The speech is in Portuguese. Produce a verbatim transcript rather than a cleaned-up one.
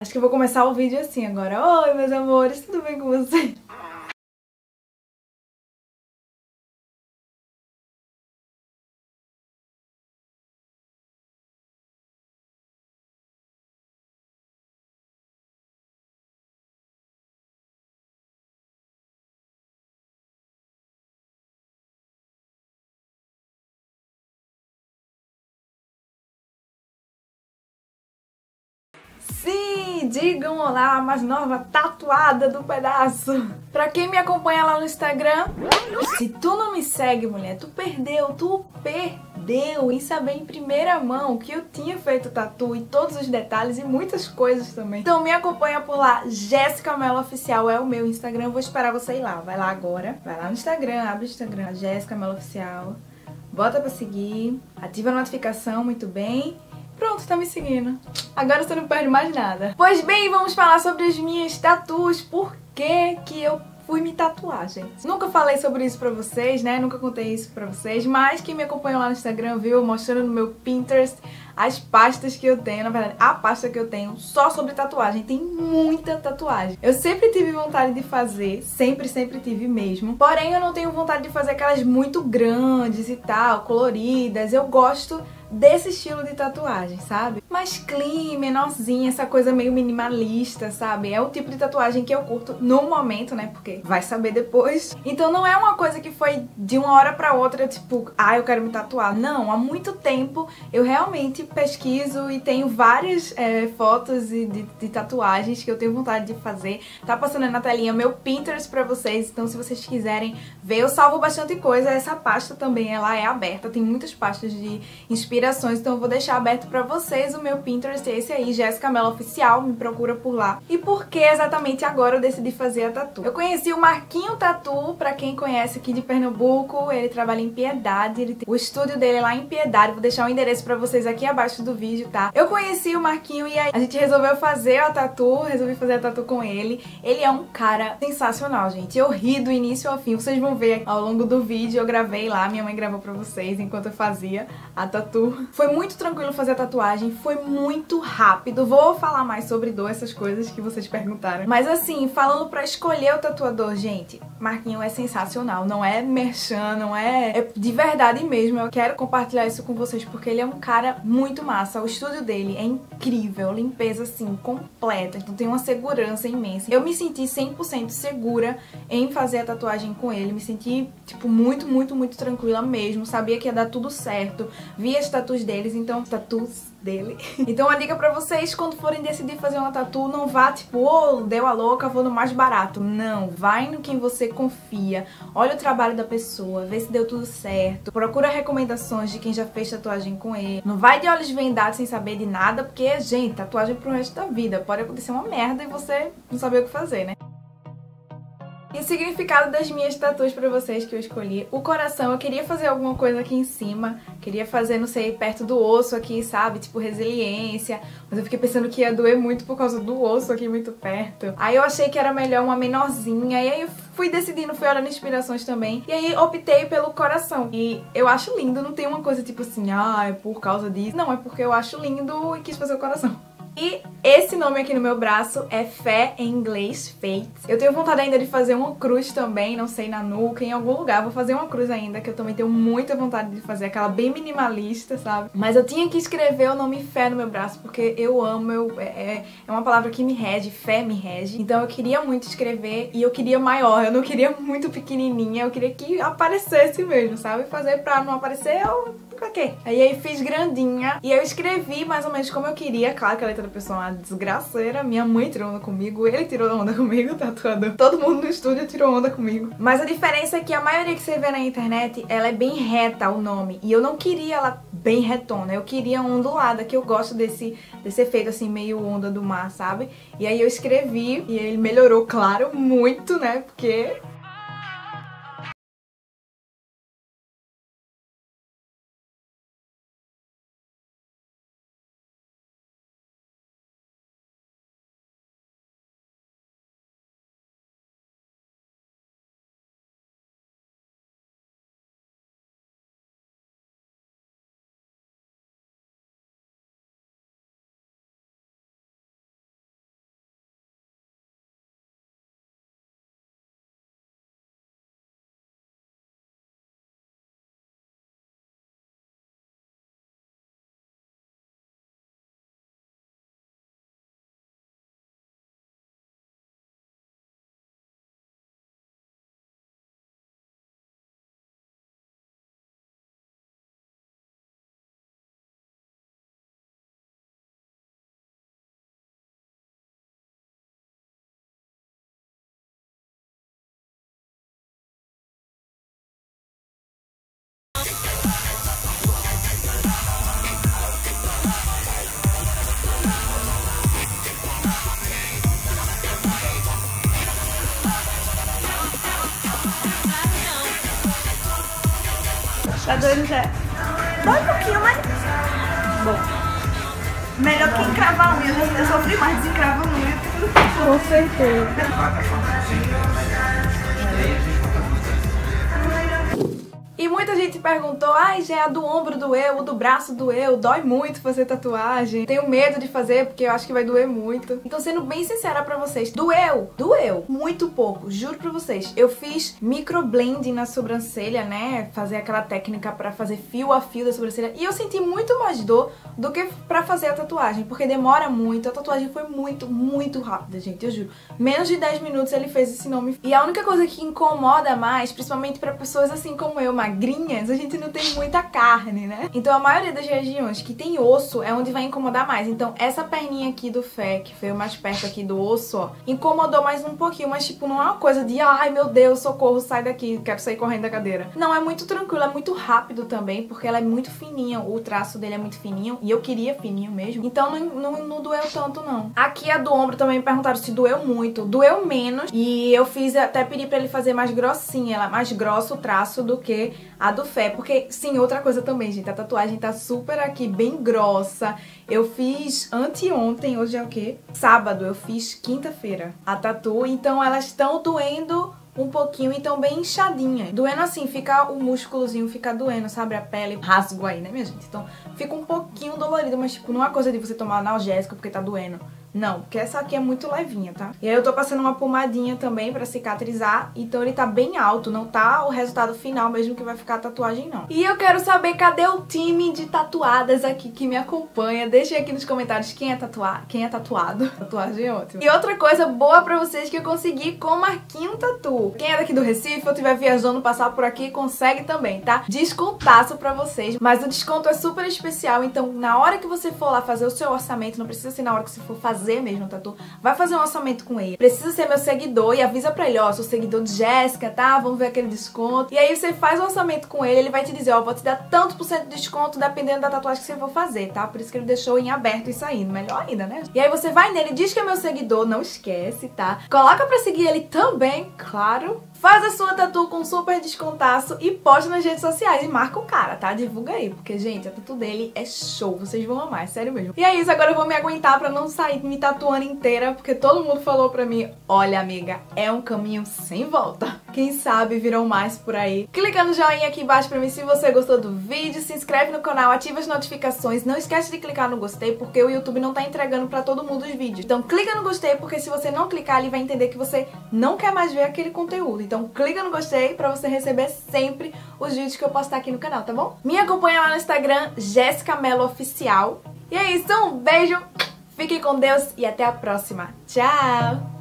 Acho que eu vou começar o vídeo assim agora. Oi, meus amores, tudo bem com vocês? Sim, digam olá, a mais nova tatuada do pedaço. Pra quem me acompanha lá no Instagram, se tu não me segue, mulher, tu perdeu, tu perdeu em saber em primeira mão que eu tinha feito tatu e todos os detalhes e muitas coisas também. Então me acompanha por lá, Jéssica Mello Oficial é o meu Instagram, vou esperar você ir lá. Vai lá agora, vai lá no Instagram, abre o Instagram, Jéssica Mello Oficial, bota pra seguir, ativa a notificação, muito bem. Pronto, tá me seguindo. Agora você não perde mais nada. Pois bem, vamos falar sobre as minhas tatuas. Por que que eu fui me tatuar, gente? Nunca falei sobre isso pra vocês, né? Nunca contei isso pra vocês. Mas quem me acompanha lá no Instagram viu eu mostrando no meu Pinterest as pastas que eu tenho. Na verdade, a pasta que eu tenho só sobre tatuagem. Tem muita tatuagem. Eu sempre tive vontade de fazer. Sempre, sempre tive mesmo. Porém, eu não tenho vontade de fazer aquelas muito grandes e tal, coloridas. Eu gosto desse estilo de tatuagem, sabe? Mais clean, menorzinha, essa coisa meio minimalista, sabe? É o tipo de tatuagem que eu curto no momento, né? Porque vai saber depois. Então não é uma coisa que foi de uma hora pra outra, tipo, ah, eu quero me tatuar. Não, há muito tempo eu realmente pesquiso e tenho várias é, fotos de, de, de tatuagens que eu tenho vontade de fazer. Tá passando aí na telinha meu Pinterest pra vocês, então se vocês quiserem ver, eu salvo bastante coisa. Essa pasta também, ela é aberta, tem muitas pastas de inspiração. Então eu vou deixar aberto pra vocês o meu Pinterest, esse aí, Jéssica Mello Oficial, me procura por lá. E por que exatamente agora eu decidi fazer a tatu? Eu conheci o Marquinho Tatu, pra quem conhece aqui de Pernambuco, ele trabalha em Piedade, ele tem o estúdio dele lá em Piedade, vou deixar o endereço pra vocês aqui abaixo do vídeo, tá? Eu conheci o Marquinho e aí a gente resolveu fazer a tatu, resolvi fazer a tatu com ele. Ele é um cara sensacional, gente. Eu ri do início ao fim, vocês vão ver ao longo do vídeo, eu gravei lá, minha mãe gravou pra vocês enquanto eu fazia a tatu. Foi muito tranquilo fazer a tatuagem, foi muito rápido. Vou falar mais sobre dor, essas coisas que vocês perguntaram. Mas assim, falando pra escolher o tatuador, gente, Marquinho é sensacional. Não é merchan, não é... é de verdade mesmo. Eu quero compartilhar isso com vocês porque ele é um cara muito massa. O estúdio dele é incrível, limpeza assim, completa. Então tem uma segurança imensa. Eu me senti cem por cento segura em fazer a tatuagem com ele. Me senti, tipo, muito, muito, muito tranquila mesmo. Sabia que ia dar tudo certo. Vi as tatuas deles, então, tatus dele. Então a dica pra vocês, quando forem decidir fazer uma tatu, não vá tipo, oh, deu a louca, vou no mais barato. Não, vai no quem você confia, olha o trabalho da pessoa, vê se deu tudo certo, procura recomendações de quem já fez tatuagem com ele. Não vai de olhos vendados sem saber de nada, porque, gente, tatuagem pro resto da vida. Pode acontecer uma merda e você não saber o que fazer, né? E o significado das minhas tatuas pra vocês que eu escolhi. O coração, eu queria fazer alguma coisa aqui em cima. Queria fazer, não sei, perto do osso aqui, sabe? Tipo resiliência. Mas eu fiquei pensando que ia doer muito por causa do osso aqui muito perto. Aí eu achei que era melhor uma menorzinha. E aí eu fui decidindo, fui olhando inspirações também. E aí optei pelo coração. E eu acho lindo, não tem uma coisa tipo assim, ah, é por causa disso. Não, é porque eu acho lindo e quis fazer o coração. E esse nome aqui no meu braço é fé em inglês, faith. Eu tenho vontade ainda de fazer uma cruz também, não sei, na nuca, em algum lugar. Vou fazer uma cruz ainda, que eu também tenho muita vontade de fazer, aquela bem minimalista, sabe? Mas eu tinha que escrever o nome fé no meu braço, porque eu amo, eu, é, é uma palavra que me rege, fé me rege. Então eu queria muito escrever e eu queria maior, eu não queria muito pequenininha, eu queria que aparecesse mesmo, sabe? Fazer pra não aparecer, eu... ok. Aí eu fiz grandinha e eu escrevi mais ou menos como eu queria. Claro que a letra da pessoa é uma desgraceira. Minha mãe tirou onda comigo, ele tirou onda comigo, o tatuador. Todo mundo no estúdio tirou onda comigo. Mas a diferença é que a maioria que você vê na internet, ela é bem reta, o nome. E eu não queria ela bem retona, eu queria ondulada, que eu gosto desse, desse efeito assim, meio onda do mar, sabe? E aí eu escrevi e ele melhorou, claro, muito, né? Porque... Tá doendo já? Dói um pouquinho, mas... Bom. Melhor que encravar a unha. Eu sofri mais desencravar a unha. Com certeza. E muita gente perguntou, ai, já é a do ombro doeu, o do braço doeu, dói muito fazer tatuagem. Tenho medo de fazer porque eu acho que vai doer muito. Então, sendo bem sincera pra vocês, doeu, doeu, muito pouco, juro pra vocês. Eu fiz microblending na sobrancelha, né, fazer aquela técnica pra fazer fio a fio da sobrancelha, e eu senti muito mais dor do que pra fazer a tatuagem, porque demora muito, a tatuagem foi muito, muito rápida, gente, eu juro. Menos de dez minutos ele fez esse nome. E a única coisa que incomoda mais, principalmente pra pessoas assim como eu, magrinhas, a gente não tem muita carne, né? Então a maioria das regiões que tem osso é onde vai incomodar mais. Então essa perninha aqui do Fé, que veio mais perto aqui do osso, ó, incomodou mais um pouquinho, mas tipo, não é uma coisa de ai meu Deus, socorro, sai daqui, quero sair correndo da cadeira. Não, é muito tranquilo, é muito rápido também, porque ela é muito fininha, o traço dele é muito fininho, e eu queria fininho mesmo, então não, não, não doeu tanto não. Aqui a do ombro também me perguntaram se doeu muito, doeu menos, e eu fiz, até pedi pra ele fazer mais grossinha, ela mais grosso o traço do que a do Fé, porque sim, outra coisa também, gente, a tatuagem tá super aqui, bem grossa. Eu fiz anteontem, hoje é o quê? Sábado, eu fiz quinta-feira a tatu, então elas estão doendo um pouquinho, então bem inchadinha. Doendo assim, fica o músculozinho, fica doendo, sabe? A pele, rasgo aí, né, minha gente? Então fica um pouquinho dolorido, mas tipo, não é coisa de você tomar analgésico porque tá doendo. Não, porque essa aqui é muito levinha, tá? E aí eu tô passando uma pomadinha também pra cicatrizar, então ele tá bem alto, não tá o resultado final mesmo que vai ficar a tatuagem, não. E eu quero saber cadê o time de tatuadas aqui que me acompanha. Deixem aqui nos comentários quem é tatuado, quem é tatuado. Tatuagem é ótimo. E outra coisa boa pra vocês que eu consegui com Marquinho Tatu. Quem é daqui do Recife ou estiver viajando, passar por aqui, consegue também, tá? Descontaço pra vocês, mas o desconto é super especial, então na hora que você for lá fazer o seu orçamento, não precisa ser na hora que você for fazer fazer mesmo, tatu, vai fazer um orçamento com ele. Precisa ser meu seguidor e avisa pra ele, ó, sou seguidor de Jéssica, tá? Vamos ver aquele desconto. E aí você faz o orçamento com ele, ele vai te dizer, ó, vou te dar tanto por cento de desconto dependendo da tatuagem que você for fazer, tá? Por isso que ele deixou em aberto isso aí, melhor ainda, né? E aí você vai nele, diz que é meu seguidor, não esquece, tá? Coloca pra seguir ele também, claro. Faz a sua tatu com super descontaço e posta nas redes sociais e marca o cara, tá? Divulga aí, porque, gente, a tatu dele é show, vocês vão amar, é sério mesmo. E é isso, agora eu vou me aguentar pra não sair me tatuando inteira, porque todo mundo falou pra mim, olha, amiga, é um caminho sem volta. Quem sabe virão mais por aí. Clica no joinha aqui embaixo pra mim se você gostou do vídeo, se inscreve no canal, ativa as notificações, não esquece de clicar no gostei, porque o YouTube não tá entregando pra todo mundo os vídeos. Então clica no gostei, porque se você não clicar, ele vai entender que você não quer mais ver aquele conteúdo. Então clica no gostei pra você receber sempre os vídeos que eu postar aqui no canal, tá bom? Me acompanha lá no Instagram, Jéssica Mello Oficial. E é isso, um beijo, fiquem com Deus e até a próxima. Tchau!